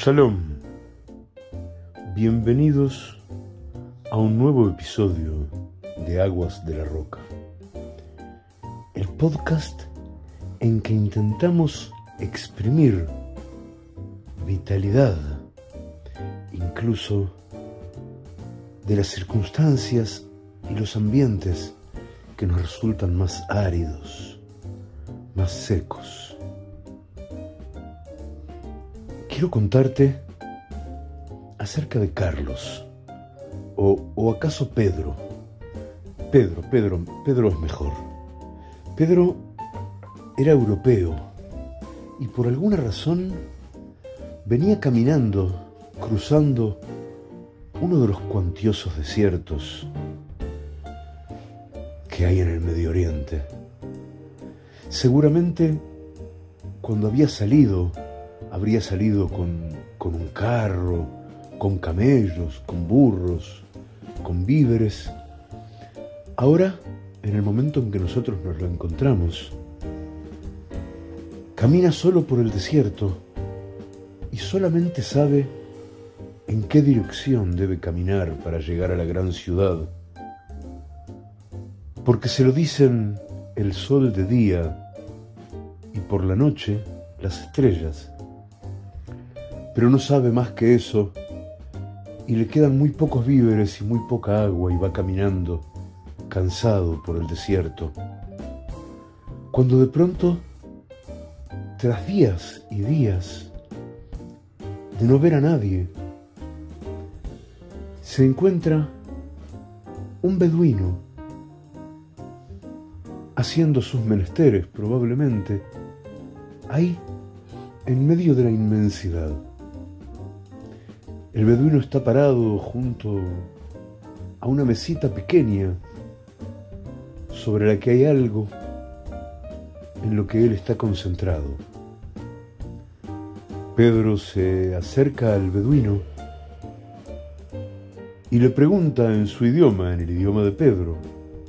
Shalom, bienvenidos a un nuevo episodio de Aguas de la Roca, el podcast en que intentamos exprimir vitalidad, incluso de las circunstancias y los ambientes que nos resultan más áridos, más secos. Quiero contarte acerca de Carlos, o acaso Pedro. Pedro es mejor. Pedro era europeo y por alguna razón venía caminando, cruzando uno de los cuantiosos desiertos que hay en el Medio Oriente. Seguramente cuando habría salido con un carro, con camellos, con burros, con víveres. Ahora, en el momento en que nosotros nos lo encontramos, camina solo por el desierto y solamente sabe en qué dirección debe caminar para llegar a la gran ciudad. Porque se lo dicen el sol de día y por la noche las estrellas. Pero no sabe más que eso y le quedan muy pocos víveres y muy poca agua y va caminando, cansado por el desierto. Cuando de pronto, tras días y días de no ver a nadie, se encuentra un beduino haciendo sus menesteres, probablemente, ahí en medio de la inmensidad. El beduino está parado junto a una mesita pequeña sobre la que hay algo en lo que él está concentrado. Pedro se acerca al beduino y le pregunta en su idioma, en el idioma de Pedro: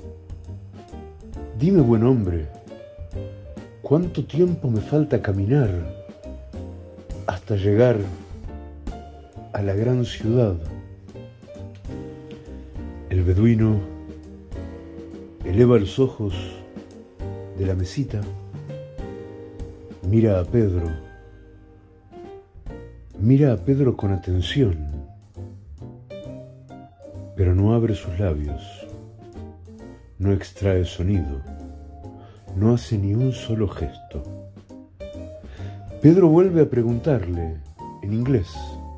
«Dime, buen hombre, ¿cuánto tiempo me falta caminar hasta llegar a la gran ciudad?» El beduino eleva los ojos de la mesita, mira a Pedro con atención, pero no abre sus labios, no extrae sonido, no hace ni un solo gesto. Pedro vuelve a preguntarle en inglés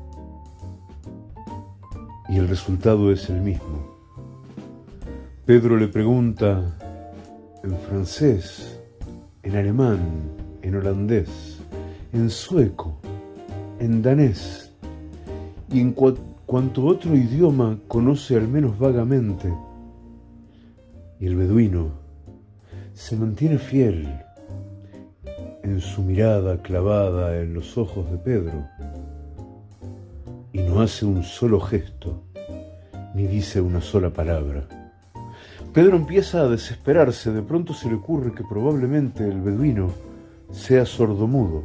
y el resultado es el mismo. Pedro le pregunta en francés, en alemán, en holandés, en sueco, en danés y en cuanto otro idioma conoce al menos vagamente. Y el beduino se mantiene fiel en su mirada clavada en los ojos de Pedro y no hace un solo gesto ni dice una sola palabra. Pedro empieza a desesperarse. De pronto se le ocurre que probablemente el beduino sea sordomudo,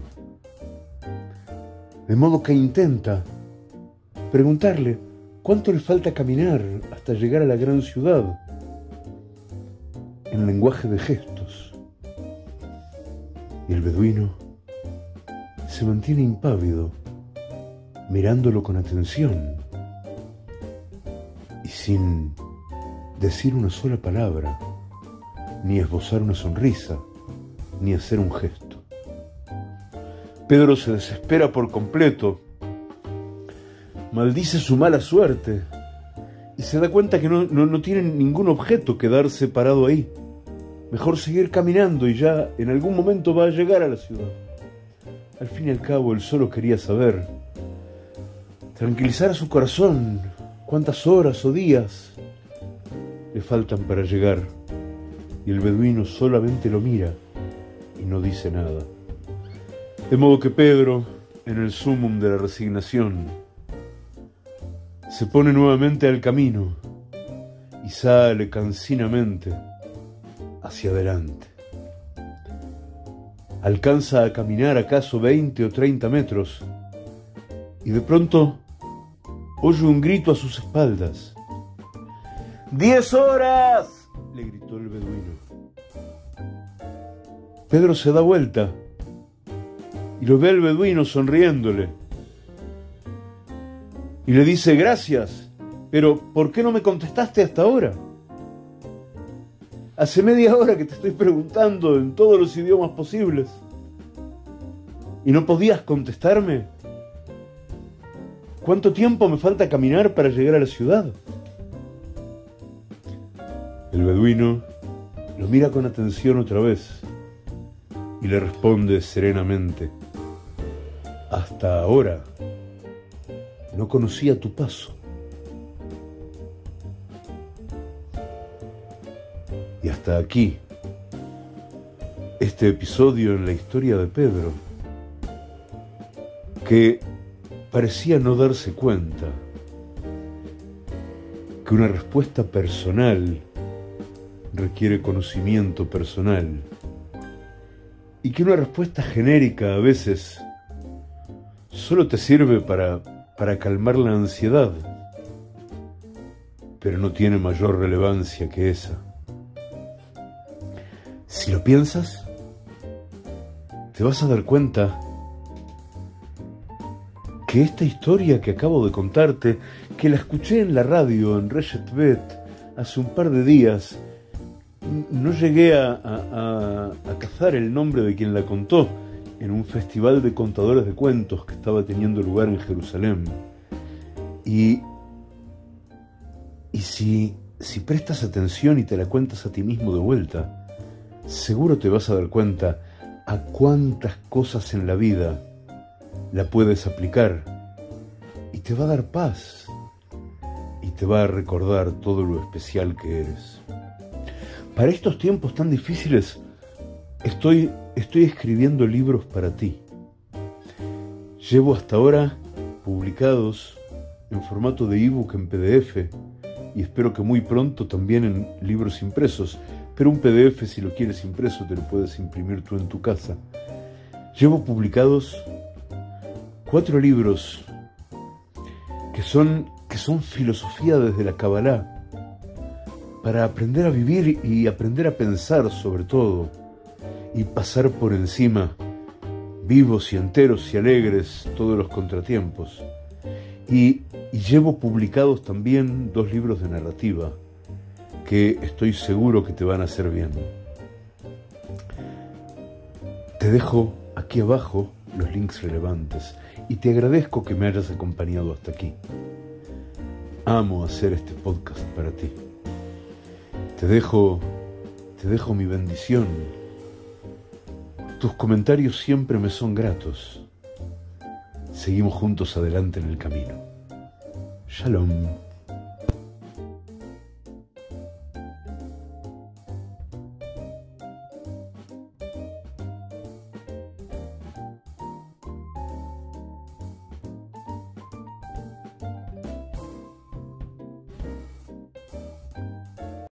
de modo que intenta preguntarle cuánto le falta caminar hasta llegar a la gran ciudad en lenguaje de gestos. Y el beduino se mantiene impávido, mirándolo con atención y sin decir una sola palabra, ni esbozar una sonrisa, ni hacer un gesto. Pedro se desespera por completo, maldice su mala suerte y se da cuenta que no tiene ningún objeto quedarse parado ahí. Mejor seguir caminando y ya en algún momento va a llegar a la ciudad. Al fin y al cabo, él solo quería saber, tranquilizar a su corazón, cuántas horas o días le faltan para llegar. Y el beduino solamente lo mira y no dice nada. De modo que Pedro, en el sumum de la resignación, se pone nuevamente al camino y sale cansinamente hacia adelante. Alcanza a caminar acaso 20 o 30 metros y de pronto oye un grito a sus espaldas. ¡10 horas! Le gritó el beduino. Pedro se da vuelta y lo ve al beduino sonriéndole. Y le dice: gracias, pero ¿por qué no me contestaste hasta ahora? Hace media hora que te estoy preguntando en todos los idiomas posibles. ¿Y no podías contestarme? ¿Cuánto tiempo me falta caminar para llegar a la ciudad? El beduino lo mira con atención otra vez y le responde serenamente: hasta ahora no conocía tu paso. Y hasta aquí este episodio en la historia de Pedro, que parecía no darse cuenta que una respuesta personal requiere conocimiento personal y que una respuesta genérica a veces solo te sirve para calmar la ansiedad, pero no tiene mayor relevancia que esa. Si lo piensas, te vas a dar cuenta que esta historia que acabo de contarte, que la escuché en la radio en Reshet Bet hace un par de días, no llegué a cazar el nombre de quien la contó en un festival de contadores de cuentos que estaba teniendo lugar en Jerusalén. Y si prestas atención y te la cuentas a ti mismo de vuelta, seguro te vas a dar cuenta a cuántas cosas en la vida la puedes aplicar y te va a dar paz y te va a recordar todo lo especial que eres. Para estos tiempos tan difíciles estoy escribiendo libros para ti. Llevo hasta ahora publicados en formato de ebook en PDF y espero que muy pronto también en libros impresos, pero un PDF, si lo quieres impreso, te lo puedes imprimir tú en tu casa. Llevo publicados 4 libros que son filosofía desde la Kabbalah, para aprender a vivir y aprender a pensar sobre todo, y pasar por encima, vivos y enteros y alegres, todos los contratiempos. Y llevo publicados también 2 libros de narrativa, que estoy seguro que te van a hacer bien. Te dejo aquí abajo los links relevantes y te agradezco que me hayas acompañado hasta aquí. Amo hacer este podcast para ti. Te dejo mi bendición. Tus comentarios siempre me son gratos. Seguimos juntos adelante en el camino. Shalom.